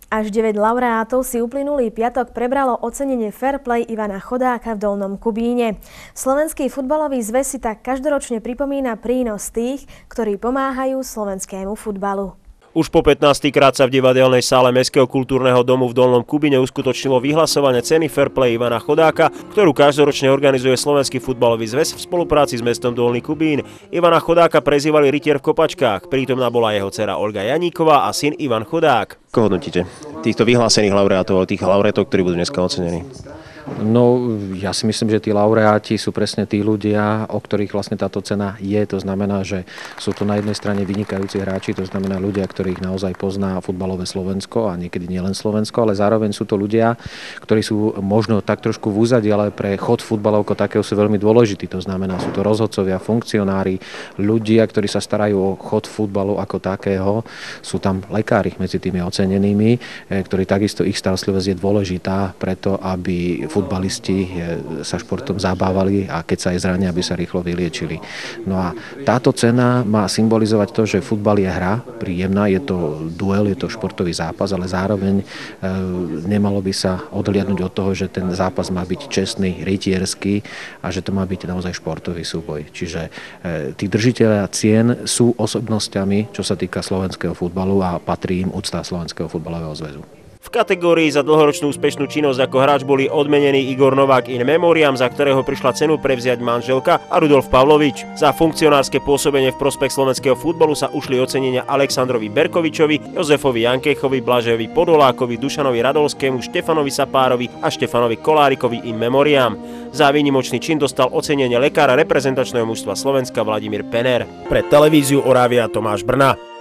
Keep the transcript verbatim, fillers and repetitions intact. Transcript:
Až deväť laureátov si uplynulý piatok prebralo ocenenie Fair Play Ivana Chodáka v Dolnom Kubíne. Slovenský futbalový zväz si tak každoročne pripomína prínos tých, ktorí pomáhajú slovenskému futbalu. Už po pätnástej krát sa v divadelnej sále Mestského kultúrneho domu v Dolnom Kubíne uskutočnilo vyhlasovanie ceny Fair Play Ivana Chodáka, ktorú každoročne organizuje Slovenský futbalový zväz v spolupráci s mestom Dolný Kubín. Ivana Chodáka prezývali rytier v kopačkách, prítomná bola jeho dcera Olga Janíková a syn Ivan Chodák. Ako hodnotíte týchto vyhlásených laureátov, tých laureátov, ktorí budú dneska ocenení? No, ja si myslím, že tí laureáti sú presne tí ľudia, o ktorých vlastne táto cena je. To znamená, že sú to na jednej strane vynikajúci hráči, to znamená ľudia, ktorých naozaj pozná futbalové Slovensko a niekedy nielen Slovensko, ale zároveň sú to ľudia, ktorí sú možno tak trošku v úzadí, ale pre chod futbalov ako takého sú veľmi dôležití. To znamená, sú to rozhodcovia, funkcionári, ľudia, ktorí sa starajú o chod futbalu ako takého. Sú tam lekári medzi tými ocenenými, ktorí takisto ich starostlivosť je dôležitá preto, aby futbalisti sa športom zabávali a keď sa aj zrania, aby sa rýchlo vyliečili. No a táto cena má symbolizovať to, že futbal je hra príjemná, je to duel, je to športový zápas, ale zároveň e, nemalo by sa odhliadnúť od toho, že ten zápas má byť čestný, rytierský a že to má byť naozaj športový súboj. Čiže e, tí držiteľia cien sú osobnosťami, čo sa týka slovenského futbalu a patrí im úcta Slovenského futbalového zväzu. V kategórii za dlhoročnú úspešnú činnosť ako hráč boli odmenení Igor Novák in memoriam, za ktorého prišla cenu prevziať manželka, a Rudolf Pavlovič. Za funkcionárske pôsobenie v prospech slovenského futbalu sa ušli ocenenia Alexandrovi Berkovičovi, Jozefovi Jankechovi, Blažejovi Podolákovi, Dušanovi Radolskému, Štefanovi Sapárovi a Štefanovi Kolárikovi in memoriam. Za výnimočný čin dostal ocenenie lekára reprezentačného mužstva Slovenska Vladimír Pener. Pre televíziu Oravia Tomáš Brna.